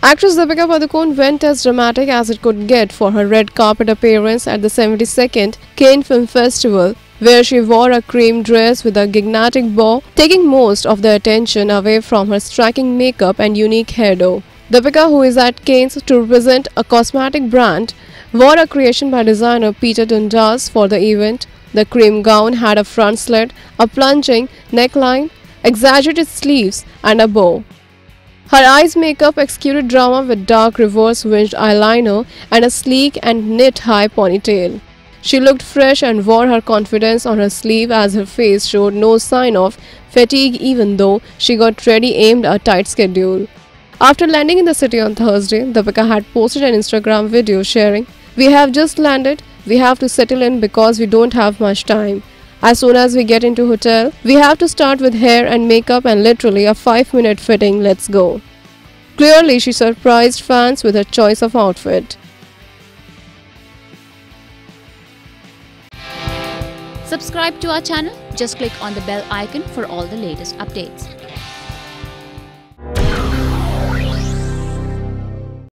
Actress Deepika Padukone went as dramatic as it could get for her red carpet appearance at the 72nd Cannes Film Festival, where she wore a cream dress with a gigantic bow, taking most of the attention away from her striking makeup and unique hairdo. Deepika, who is at Cannes to represent a cosmetic brand, wore a creation by designer Peter Dundas for the event. The cream gown had a front slit, a plunging neckline, exaggerated sleeves, and a bow. Her eyes makeup executed drama with dark reverse winged eyeliner and a sleek and knit high ponytail. She looked fresh and wore her confidence on her sleeve as her face showed no sign of fatigue even though she got ready aimed a tight schedule. After landing in the city on Thursday, Deepika had posted an Instagram video sharing, "We have just landed, we have to settle in because we don't have much time. As soon as we get into hotel, we have to start with hair and makeup and literally a 5-minute fitting, let's go." Clearly, she surprised fans with her choice of outfit. Subscribe to our channel. Just click on the bell icon for all the latest updates.